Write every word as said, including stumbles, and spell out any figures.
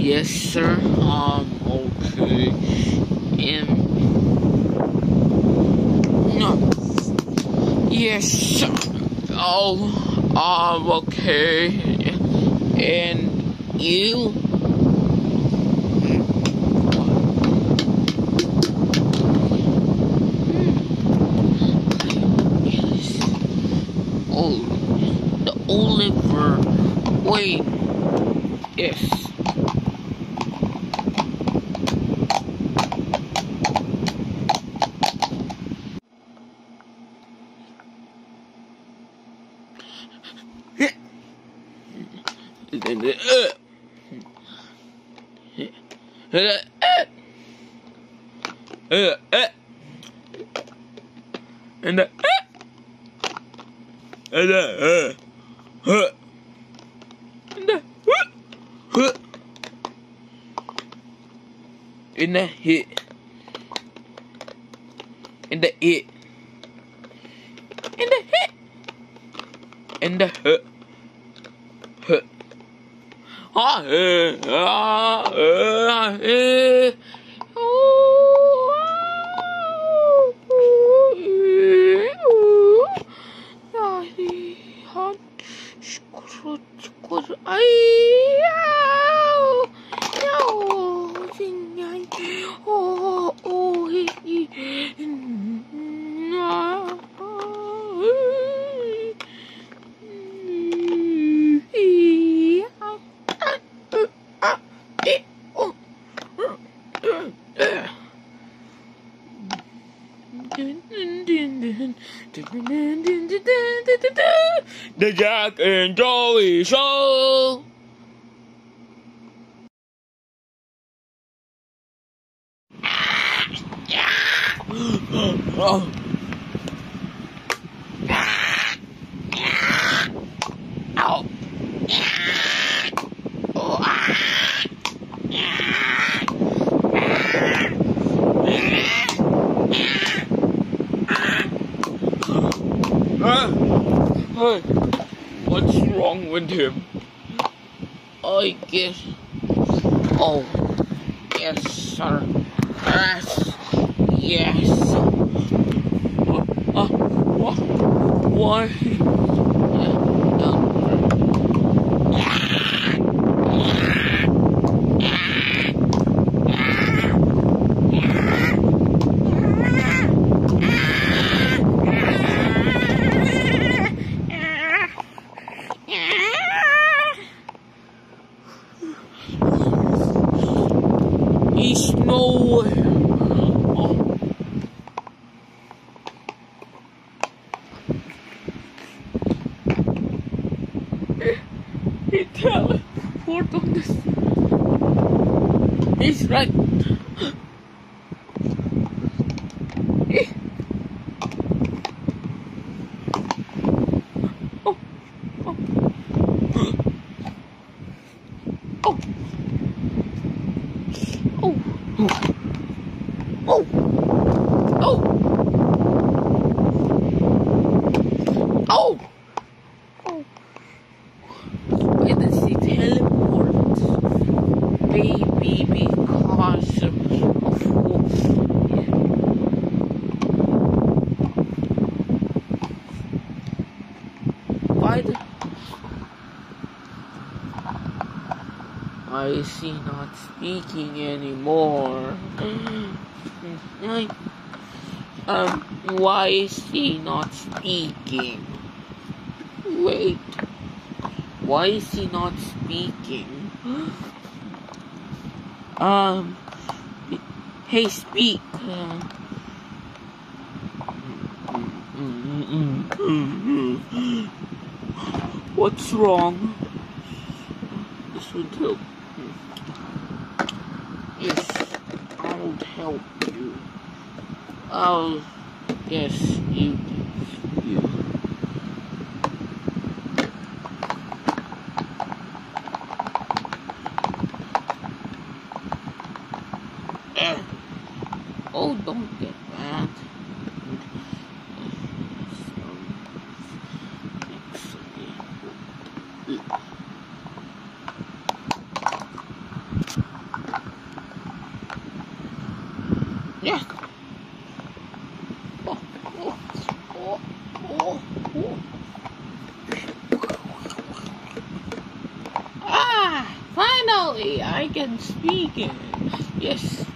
Yes, sir. Um, okay. And no. Yes, sir. Oh, um, okay. And you? Oh, the Oliver. Wait. Yes. And the and the uh, huh, and the huh, huh, and the hit, and the it, and the hit, and the huh, huh. Ah, eh, ah, eh, eh. The Jack and Joey Show. Oh. Ow. Hey, what's wrong with him? I guess. Oh, yes, sir. Yes, yes. Uh, uh, what? Why? Yeah, don't. He's nowhere. Oh. He teleported on this. He's right. Oh. Oh. Oh. Oh. Oh. Oh. Oh. Oh. Why does he teleport? Maybe because of yeah. Why the Why is he not speaking anymore? Um, why is he not speaking? Wait, why is he not speaking? Um, hey, speak. Uh, What's wrong? This would help. Yes, I'll help you. Oh, yes, you, you. Uh, oh, don't get mad. So, Yes. Oh, oh, oh, oh, oh. Ah, finally I can speak it. Yes.